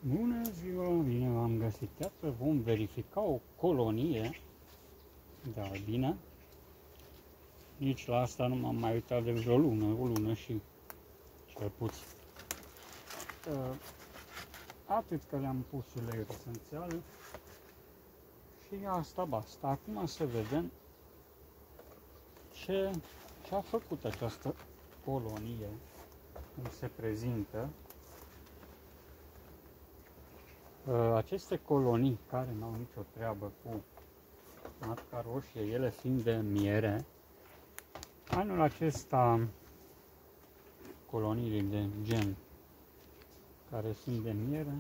Bună ziua, bine v-am găsit. Iată, vom verifica o colonie de albine. Nici la asta nu m-am mai uitat de vreo lună și cel puțin. Atât că le-am pus uleiuri esențiale și asta basta. Acum să vedem ce a făcut această colonie, cum se prezintă. Aceste colonii care n-au nicio treabă cu matca roșie, ele fiind de miere, anul acesta coloniile de gen care sunt de miere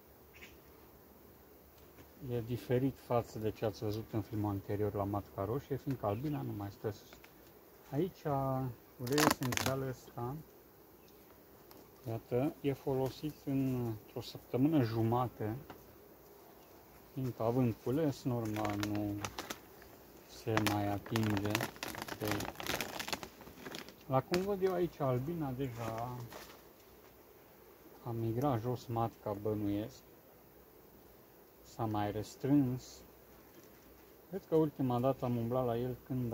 e diferit față de ce ați văzut în filmul anterior la matca roșie, fiindcă albina nu mai stă sus. Aici uleiul esențial ăsta, iată, e folosit într-o săptămână jumate, fiindcă având cules, normal nu se mai atinge. La cum văd eu aici, albina deja a migrat jos matca, bănuiesc. S-a mai restrâns. Cred că ultima dată am umblat la el când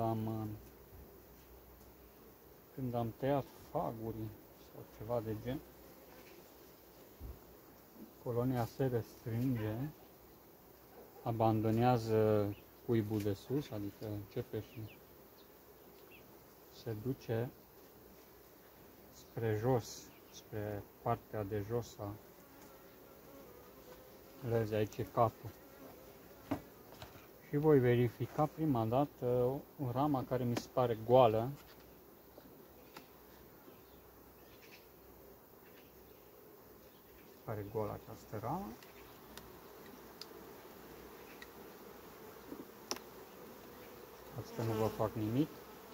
am tăiat faguri sau ceva de gen. Colonia se restrânge, abandonează cuibul de sus, adică începe și se duce spre jos, spre partea de jos a lezii, aici e capul. Și voi verifica prima dată o rama care mi se pare goală. Pare goală această ramă. Asta nu vă fac nimic.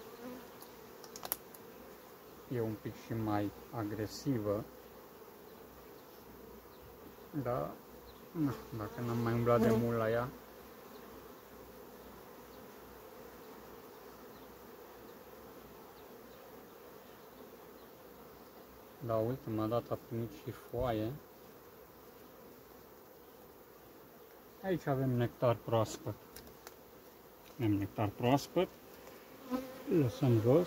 E un pic și mai agresivă. Dar, dacă n-am mai umblat de mult la ea. Da, ultima dată a primit și foaie. Aici avem nectar proaspăt. Avem nectar proaspăt. Îl lăsăm jos.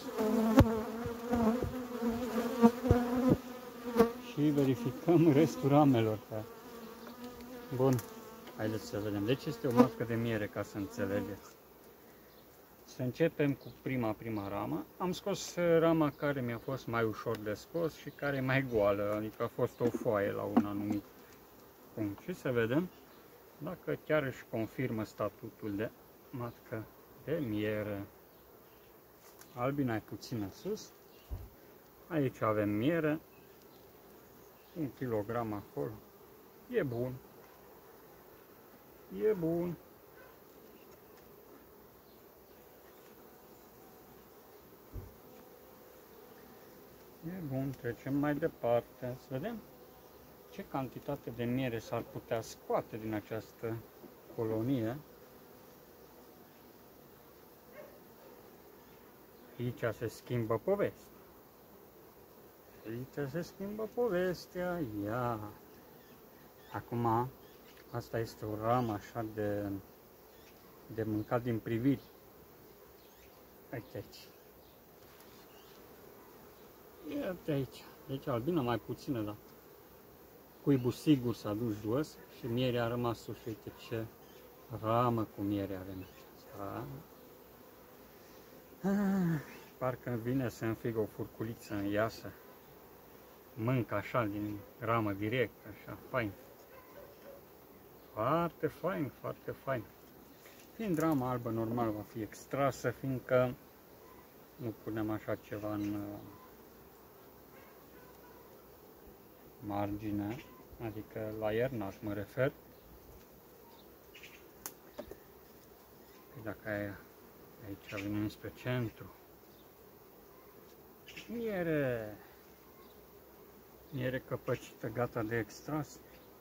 Și verificăm restul ramelor. Bun, haideți să vedem. Deci este o matcă de miere, ca să înțelegeți. Să începem cu prima ramă. Am scos rama care mi-a fost mai ușor de scos și care e mai goală, adică a fost o foaie la un anumit punct. Și să vedem dacă chiar își confirmă statutul de matcă de miere. Albina e puțină sus. Aici avem miere. 1 kilogram acolo. E bun. E bun. E bun, trecem mai departe. Să vedem ce cantitate de miere s-ar putea scoate din această colonie. Aici se schimbă povestea. Aici se schimbă povestea. Ia. Acum, asta este o ramă așa de mâncat din priviri. Uite aici. Iată aici. Deci albina mai puțină, dar cuibul sigur s-a dus jos și mierea a rămas sus. Uite ce ramă cu miere avem aceasta. Parcă îmi vine să înfig o furculiță în ea, să mânc așa din ramă direct, așa, fain. Foarte fain, foarte fain. Fiind rama albă, normal va fi extrasă, fiindcă nu punem așa ceva în margine, adică la iernat mă refer. Dacă aici venim spre centru. Miere căpăcită, gata de extras.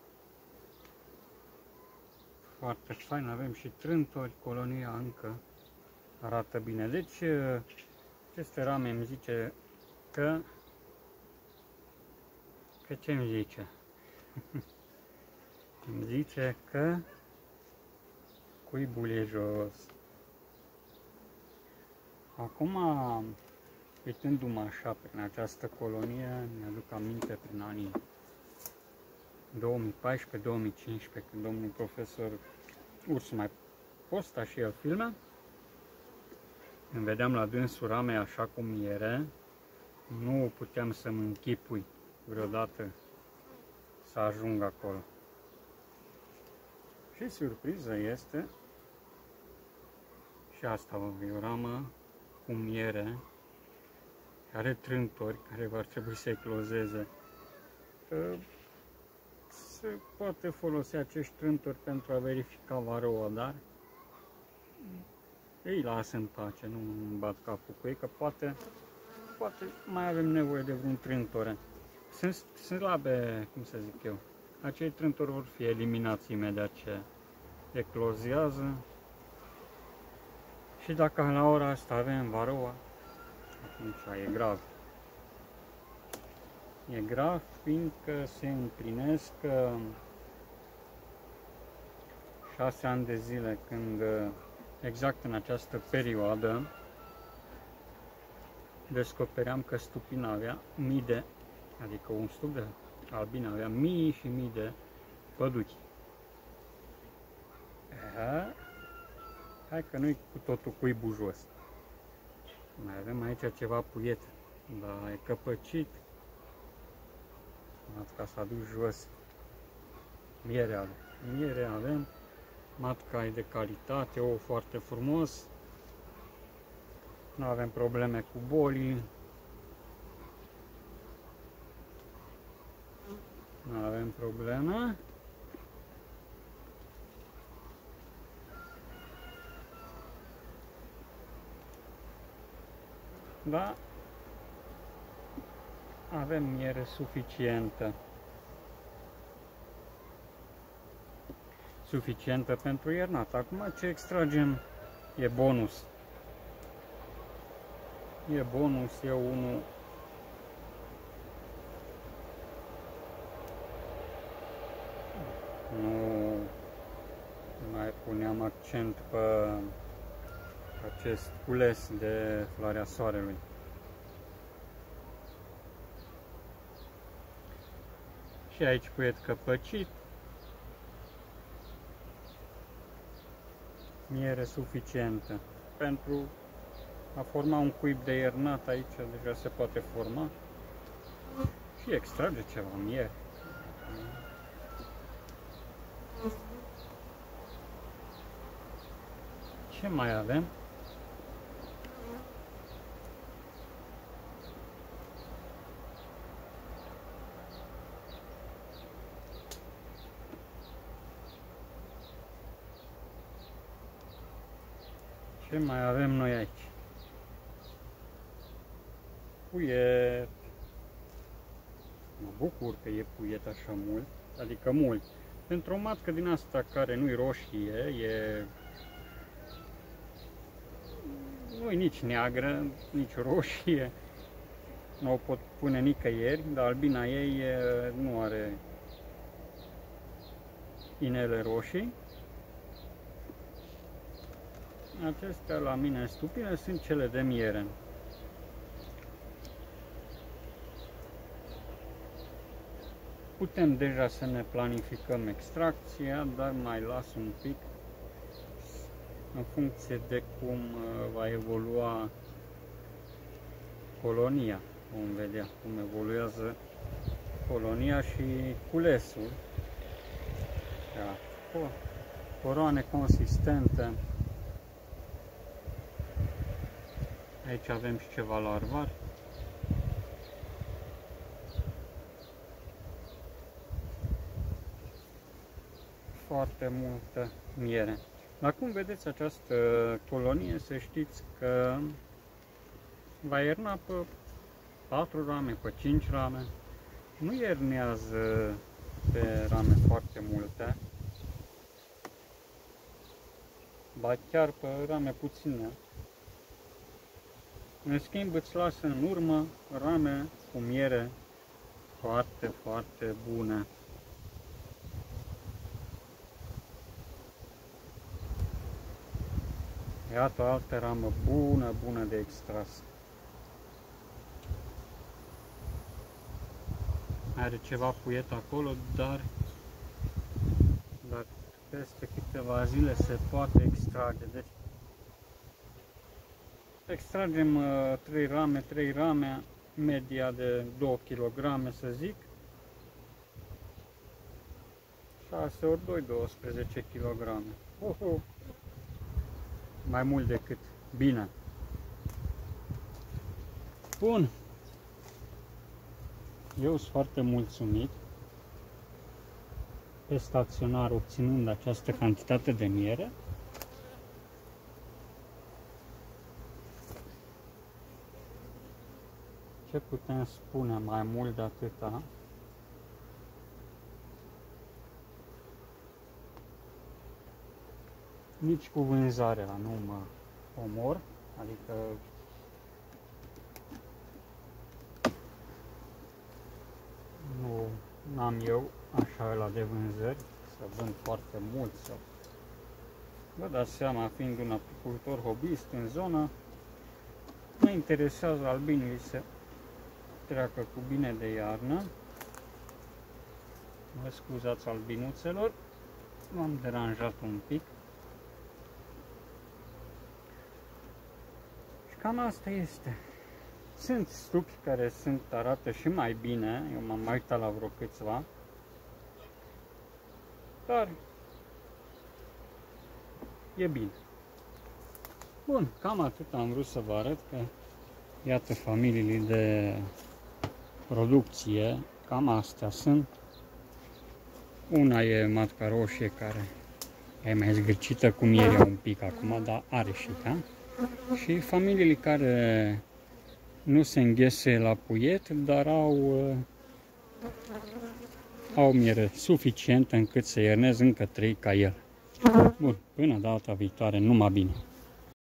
Foarte fain, avem și trântori, colonia încă arată bine. Deci, aceste rame îmi zice că ce îmi zice? Îmi zice că cuibul e jos. Acum, uitându-mă așa prin această colonie, mi-aduc aminte prin anii 2014-2015, când domnul profesor Ursu mai posta și el filme, îmi vedeam la dânsul ramei așa cu miere, nu puteam să-mi închipui vreodată să ajung acolo. Și surpriză este, și asta e o ramă cu miere, are trântori care vor trebui să eclozeze. Se poate folosi acești trântori pentru a verifica varoa, dar îi las în pace, nu îmi bat capul cu ei, că poate mai avem nevoie de vreun trântore. Sunt slabe, cum să zic eu. Acei trântori vor fi eliminați imediat ce eclozează. Și dacă la ora asta avem varoa, atunci e grav. E grav fiindcă se împlinesc 6 ani de zile când exact în această perioadă descopeream că stupina avea adică un stup de albine avea mii și mii de păduchi. Hai că nu-i cu totul cuibul jos. Mai avem aici ceva puiete, dar e căpăcit. Matca s-a dus jos. Miere avem. Matca e de calitate, ou foarte frumos. Nu avem probleme cu bolii. Nu avem probleme. Da, avem miere suficientă. Suficientă pentru iernat. Acum ce extragem e bonus. E bonus, e unul. Nu mai puneam accent pe acest cules de floarea soarelui. Și aici puiet căpăcit. Miere suficientă. Pentru a forma un cuib de iernat aici deja se poate forma. Și extrage ceva miere. Ce mai avem? Ce mai avem noi aici? Puiet. Mă bucur că e puiet așa mult, adică mult. Pentru o matcă din asta care nu-i roșie, nu-i nici neagră, nici roșie. Nu o pot pune nicăieri, dar albina ei nu are inele roșii. Acestea la mine în stupine sunt cele de miere. Putem deja să ne planificăm extracția, dar mai las un pic în funcție de cum va evolua colonia. Vom vedea cum evoluează colonia și culesul. Da. Coroane consistente. Aici avem și ceva larvar. Foarte multă miere. Dar cum vedeți această colonie, să știți că va ierna pe 4 rame, pe 5 rame. Nu iernează pe rame foarte multe, ba chiar pe rame puține. În schimb îți lasă în urmă rame cu miere foarte, foarte bune. Iată o altă ramă bună de extras. Are ceva puiet acolo, dar peste câteva zile se poate extrage. Deci extragem 3 rame, media de 2 kg, să zic. 6 ori 2, 12 kg. Mai mult decât bine. Bun. Eu sunt foarte mulțumit pe staționar obținând această cantitate de miere. Ce putem spune mai mult de atâta? Nici cu vânzarea nu mă omor, adică nu am eu așa la de vânzări, să vând foarte mult sau... Vă dați seama, fiind un apicultor hobbyist în zonă, mă interesează albinii să treacă cu bine de iarnă. Mă scuzați albinuțelor, m-am deranjat un pic. Și cam asta este. Sunt stupi care arată și mai bine, eu m-am mai uitat la vreo câțiva, dar e bine. Bun, cam atât am vrut să vă arăt, că iată familiile de producție, cam astea sunt. Una e matca roșie, care e mai zgârcită cu mierea un pic acum, dar are și ea. Și familiile care nu se înghese la puiet, dar au miere suficientă încât să iernez încă 3 ca el. Bun, până data viitoare, numai bine!